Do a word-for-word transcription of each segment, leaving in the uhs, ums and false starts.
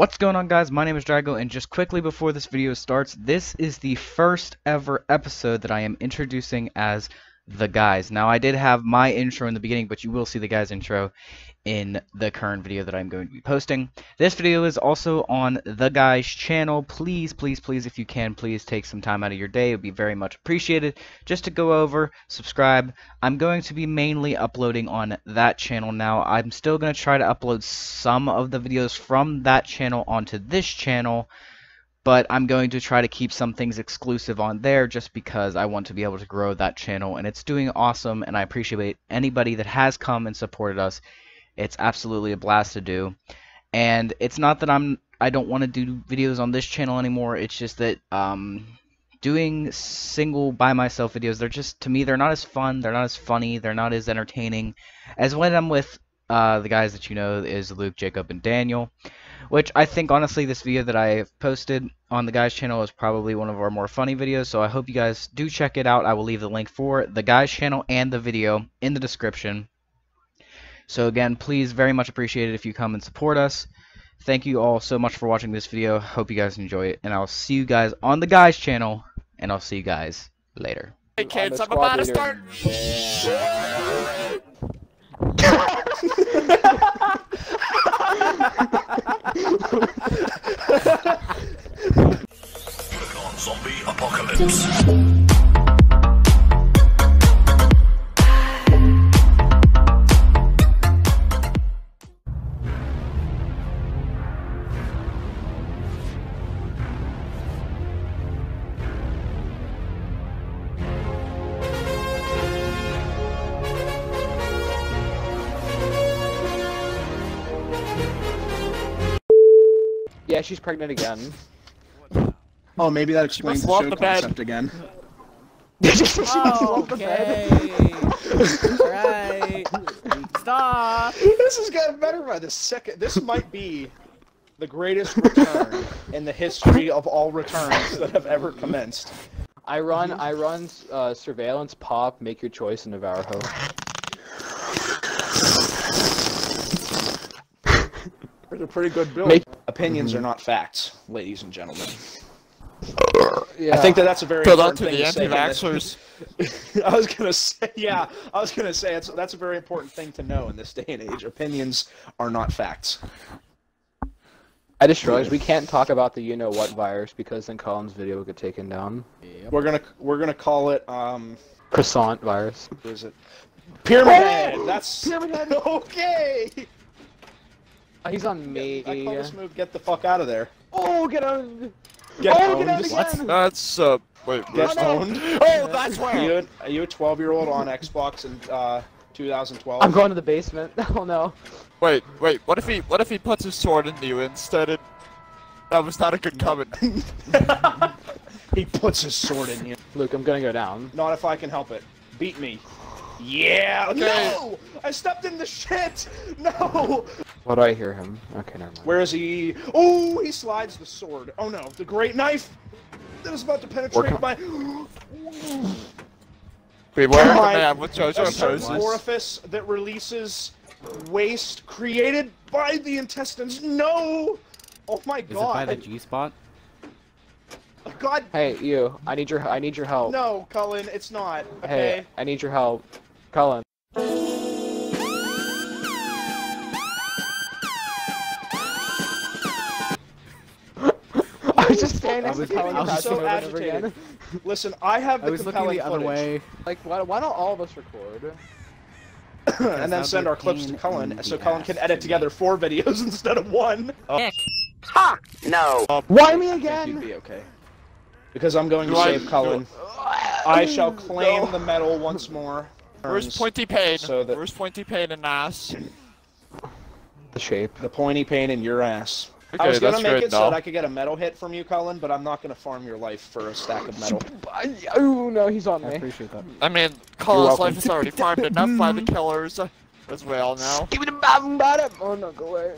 What's going on, guys? My name is Drago, and just quickly before this video starts, this is the first ever episode that I am introducing as The Guys. Now, I did have my intro in the beginning, but you will see the Guys intro in the current video that I'm going to be posting. This video is also on The Guys channel. Please, please, please, if you can, please take some time out of your day. It would be very much appreciated just to go over, subscribe. I'm going to be mainly uploading on that channel now. I'm still going to try to upload some of the videos from that channel onto this channel, but I'm going to try to keep some things exclusive on there just because I want to be able to grow that channel, and it's doing awesome, and I appreciate anybody that has come and supported us. It's absolutely a blast to do, and it's not that I'm I don't want to do videos on this channel anymore. It's just that um, doing single by myself videos, they're just, to me, they're not as fun, they're not as funny, they're not as entertaining as when I'm with uh, the guys that you know is Luke, Jacob, and Daniel. Which I think, honestly, this video that I posted on the Guys channel is probably one of our more funny videos, so I hope you guys do check it out. I will leave the link for the Guys channel and the video in the description. So again, please very much appreciate it if you come and support us. Thank you all so much for watching this video. Hope you guys enjoy it, and I'll see you guys on the Guys channel, and I'll see you guys later. Hey kids, I'm, I'm about to start. Zombie apocalypse. Yeah, she's pregnant again. Oh, maybe that explains the show the concept again. Oh, okay. Alright. Stop. This is getting better by the second. This might be the greatest return in the history of all returns that have ever commenced. I run, I run uh, surveillance, pop, make your choice, and Navarro. It's a pretty good build. Make Opinions are not facts, ladies and gentlemen. Yeah. I think that that's a very Build on important to thing the to say. anti-vaxxers. I was gonna say, yeah, I was gonna say it's, that's a very important thing to know in this day and age. Opinions are not facts. I just realized we can't talk about the you-know-what virus because then Colin's video will get taken down. Yep. We're gonna we're gonna call it um. Croissant virus. What is it? Pyramid Head. Oh! That's Pyramid Head. Okay. He's on me. I call this move. Get the fuck out of there. Oh, get out! Get Oh, owned. get out again! That's uh, wait, Get no. owned. oh, that's Are where. you, are you a twelve year old on Xbox in uh, two thousand twelve? I'm going to the basement. Oh no. Wait, wait. What if he, what if he puts his sword into you instead? Of... That was not a good comment. He puts his sword in you. Luke, I'm gonna go down. Not if I can help it. Beat me. Yeah. Okay. No! I stepped in the shit. No. What do I hear him? Okay, never mind. Where is he? Oh, he slides the sword. Oh no, the great knife that is about to penetrate my. Beware the My- man with JoJo a certain poses. orifice that releases waste created by the intestines. No! Oh my Is god! it by the G spot? God, Hey, you. I need your. I need your help. no, Cullen, it's not. Okay. Hey, I need your help, Cullen. I was just standing next I was- to Cullen I was and so passing over and over agitated. again. Listen, I have the I was looking compelling the other footage. way. Like, why, why don't all of us record? and then send our clips to Cullen, so Cullen can edit together four videos instead of one. Oh. No. Why me You'd again? be okay. Because I'm going to Do I- save Cullen. I shall claim the medal once more. Where's Pointy Pain? So that- Where's Pointy Pain and ass? The shape. The pointy pain in your ass. Okay, I was gonna that's make good it so now. that I could get a metal hit from you, Cullen, but I'm not gonna farm your life for a stack of metal. Oh no, he's on I me. appreciate that. I mean, Colin's welcome. life is already farmed enough by the killers, uh, as well now. Give me the bottom bottom. Oh no, go away.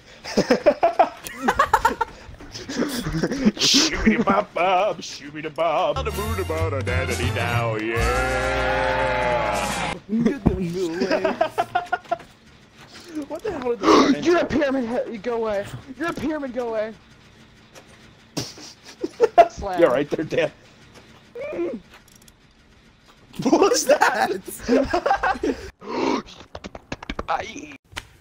Shooby bop bob, shooby da bob. On the moon about a daddy now, yeah. What the hell did this turn into? You're a pyramid head. You go away. You're a pyramid. Go away. Slam. You're right there, Dan. What was that? I...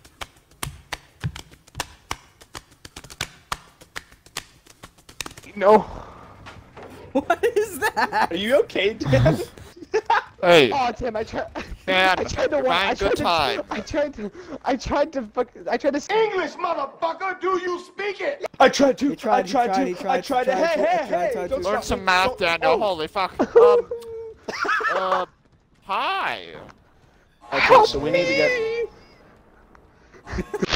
No. What is that? Are you okay, Dan? Hey, Oh damn! I tried. man, I tried to. you're wa- having I a good tried time. to. I tried to. I tried to. Fuck. I tried to. English, motherfucker, do you speak it? I tried to. He tried, I he tried, tried, to. he tried, I tried he to. tried, Hey, he hey, tried, hey! tried, Don't tried. Learn stop some me. math, Don't- Daniel. oh. Holy fuck. Um. uh. Hi. Okay, so we need to get.